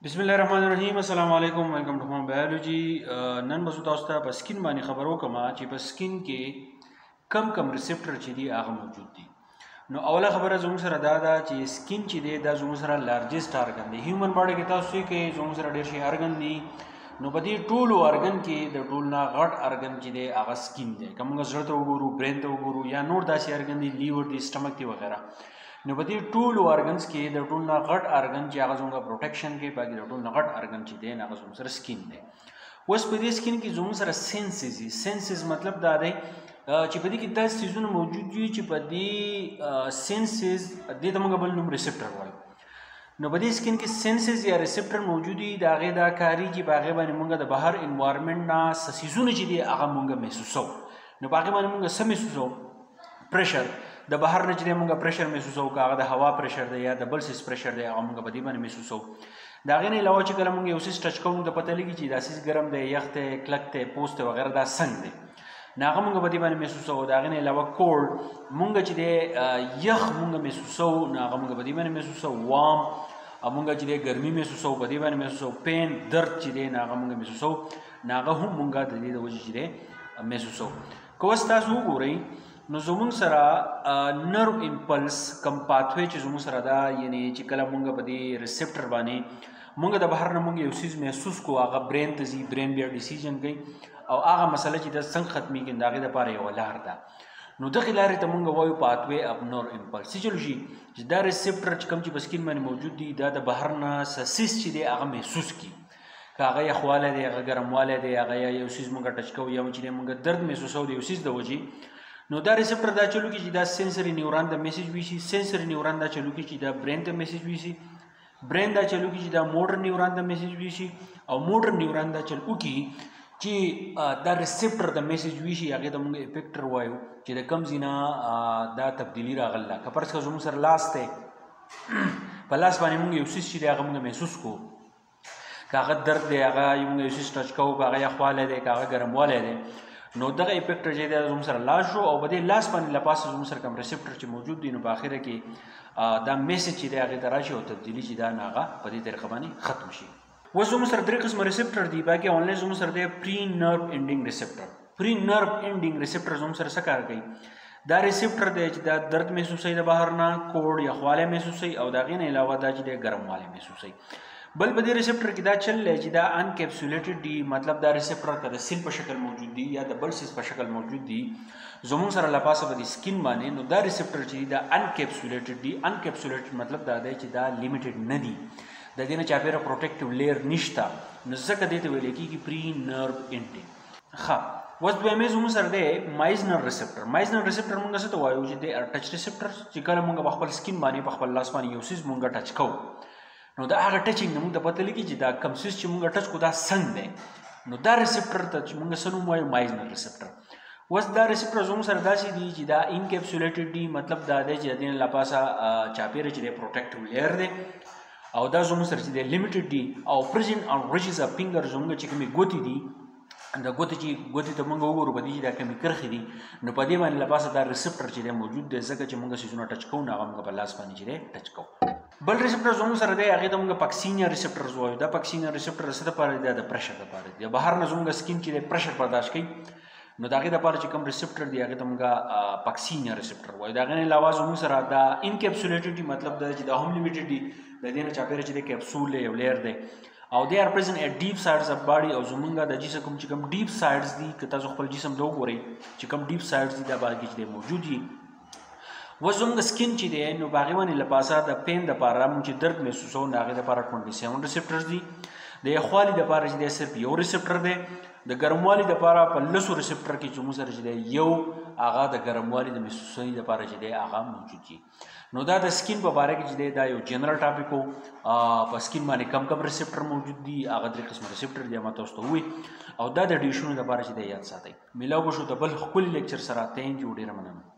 बिस्मिल्लाहिर्रहमानिर्रहीम अस्सलाम वालेकुम वेलकम टू होम बायोलॉजी। नन बसु तاسو ته په سکین باندې خبرو کوم چې په سکین کې کم ریسپټر چې دی هغه موجود دي. نو اوله خبره زموږ سره دا ده چې سکین چې دی دا زموږ سره لارجست ارګن دی. هیومن باډي کې تاسو کې زموږ سره ډېر شي ارګن دي. نو په دې ټولو ارګن کې د ټول نه غټ ارګن چې دی هغه سکین دی. کومه زړه ته وګورو، برین ته وګورو یا نور داسې ارګن دي، لیور دی، سټمک دی وغیرہ. نو په دې ټولو ارګنز کې د ټول نه غټ ارګن چې هغه زموږ پروټیکشن کې باقي د ټول نه غټ ارګن چې دی هغه زموږ سره سکین دی. اوس په دې سکین کې زموږ سره سنسز دي. سنسز مطلب دا دی چې په دې کې داسې څیزونه موجود دي چې په دې سنسز دې ته موږ بل نوم ریسپټر وایو. نو په دې سکین کې سنسز یا ریسپټر موجود دي. د هغې دا کاري چې په هغې باندې موږ د بهر انوایرمنټ نه څه څیزونه چې دي هغه موږ محسوسوو. نو په هغې باندې موږ څه محسوسوو؟ پریشر. د بهر نه چې موږ پریشر محسوسوو، که هغه د هوا پریشر دی یا د بل څیز پریشر دی هغه موږ په دې باندې محسوسوو. د هغې نه علاوه چې کله موږ یو څیز ټچ کوو نو د پته لګي چې دا څیز ګرم دی، یخ دی، کلک دی، پوست دی وغیره، دا څنګ دی. نو هغه موږ په دې باندې محسوسوو. د هغې نه علاوه کولډ موږ چې دی یخ موږ محسوسوو، نو هغه موږ په دې باندې محسوسوو. وام موږ چې دی ګرمي محسوسوو، په دې باندې محسوسوو. پین درد چې دی نو هغه موږ محسوسوو، نو هغه هم موږ د دې د وجې چې دی محسوسوو. که اوس تاسو وګورئ نو زموږ سره نرو امپلس کم پاتوی چې زموږ سره دا یعنی چې کله موږ په دې ریسپټر باندې موږ د بهر نه موږ یو څیز محسوس کوو، هغه برین ته ځي، برین بیا ډیسیژن کوي او هغه مسله چې دا څنګه ختمیږي د هغې دپاره یوه لار ده. نو دغې لارې ته موږ وایو پاتوی اف نور امپلس. څه چلو شي چې دا ریسپټر چې کوم چې په سکین باندې موجود دي دا د بهر نه څه څیز چې دی هغه محسوس کړي، که هغه یخوالی دی، هغه ګرموالی دی، هغه یا یو څیز موږ ټچ کوو یا چې موږ درد محسوسوو د یو څیز د وجې. نو دا ریسپټر دا چلو کې چې دا سنسري نیوران ته میسج ویشي، سنسري نیوران دا چلو کې چې دا برین ته میسج ویشي، برین دا چلو کې چې دا موټر نیوران ته میسج ویشي، او موټر نیوران دا چلو کې چې دا ریسپټر د میسج ویشي هغې ته موږ افیکټر وایو چې د کوم ځای نه دا تبدیلي راغله. که فرض کړه زموږ سره لاس دی، په لاس باندې موږ یو څیز چې دی هغه موږ محسوس کوو، که هغه درد دی، هغه موږ یو څیز ټچ کوو، که هغه یخوالی دی، که هغه ګرموالی دی، نو دغه افیکټر چې دی زموږ سره لاس شو او په دې لاس باندې له پاسه زموږ سره کوم ریسپټر چې موجود دي نو په اخره کې دا میسج چې دی هغې ته راشي او تبدیلي چې دا نه هغه په دې طریقه باندې ختم شي. اوس زموږ سره درې قسمه ریسپټر دي. باقي اونلی زموږ سره دی پري نرو انډینګ ریسپټر. پري نرو انډینګ ریسپټر زموږ سره څه کار کوي؟ دا ریسپټر دی چې دا درد محسوسوي د بهر نه، کوډ یخوالی محسوسوي او د هغې نه علاوه دا چې دی ګرموالی محسوسوي. بل په دې ریسپټر کې دا چل دی چې دا انکیپسولیټډ دي، مطلب دا ریسپټر که د سیل په شکل موجود دي یا د بل سیز په شکل موجود دي زموږ سره له پاسه په دې سکین باندې، نو دا ریسپټر چې دي دا انکیپسولیټډ دي. انکیپسولیټډ مطلب دا دی چې دا لیمیټډ نه دي، د دې نه چاپېره پروټیکټیو لیر نشته، نو ځکه دې ته ویلی کېږي پري نرو انډینګ. ښه، اوس دویمې زموږ سره دی مایزنر ریسپټر. مایزنر ریسپټر موږ څه ته وایو چې دی ټچ ریسپټر چې کله موږ په خپل سکین باندې په خپل لاس باندې یو څیز موږ ټچ کوو نو دا هغه ټچینګ نه موږ ته پته لګي چې دا کوم څیز چې موږ ټچ کوو دا څنګه دی. نو دا ریسپټر ته چې موږ څه نوم وایو؟ مایزنر ریسپټر. اوس دا ریسپټر زموږ سره داسې دي چې دا انکیپسولیټډ دي، مطلب دا دی چې د دې نه له پاسه چاپېره چې دی پروټیکټیو لیر دی، او دا زموږ سره چې دی لیمیټډ دي. او پرزنټ آن ریجز اف فنګر زموږ چې کومې ګوتې دي، د ګوتې چې ګوتې ته موږ وګورو په دې چې دا کومې کرښې دي نو په دې باندې له پاسه دا ریسپټر چې دی موجود دی، ځکه چې موږ څیزونه ټچ کوو نو هغه موږ په لاس باندې چې دی ټچ کوو. بل ریسپټر زموږ سره دی هغې ته موږ پکسینیا ریسپټرز وایو. دا پکسینیا ریسپټر څه دپاره دی؟ د پریشر دپاره دی. بهر نه زموږ سکین چې دی پریشر برداشت کوي نو د هغې دپاره چې کوم ریسپټر دی هغې ته موږ پکسینیا ریسپټر وایو. د هغې نه علاوه زموږ سره دا انکیپسولیټډ دي، مطلب دا چې دا هم لیمیټډ دي، د دې نه چاپېره چې دی کیپسول دی، یو لیر دی، او دی آر پرزنټ ایټ ډیپ سایډز اف باډي. او زموږ د جسم کوم چې کوم ډیپ سایډز دي، که تاسو خپل جسم ته وګورئ چې کوم ډیپ سایډز دي دا باقي چې دی موجود دي. اوس زموږ سکین چې دی نو په هغې باندې له پاسه د پین دپاره موږ چې درد محسوسوو نو هغې دپاره 27 ریسپټرز دي. د یخوالي دپاره چې دی صرف یو ریسپټر دی. د ګرموالي دپاره په 10 ریسپټر کې چې موږ سره چې دی یو هغه د ګرموالي د محسوسوي دپاره چې دی هغه موجود دي. نو دا د سکین په باره کې چې دی دا یو جنرل ټاپک و. په سکین باندې کم ریسپټر موجود دي، هغه 3 قسمه ریسپټر دي ما تاسو ته ووایي، او دا د ډیشونو دپاره چې دی یاد ساتئ. میلاو به شو د بل ښکلي لیکچر سره. تھینک یو، ډېره مننه.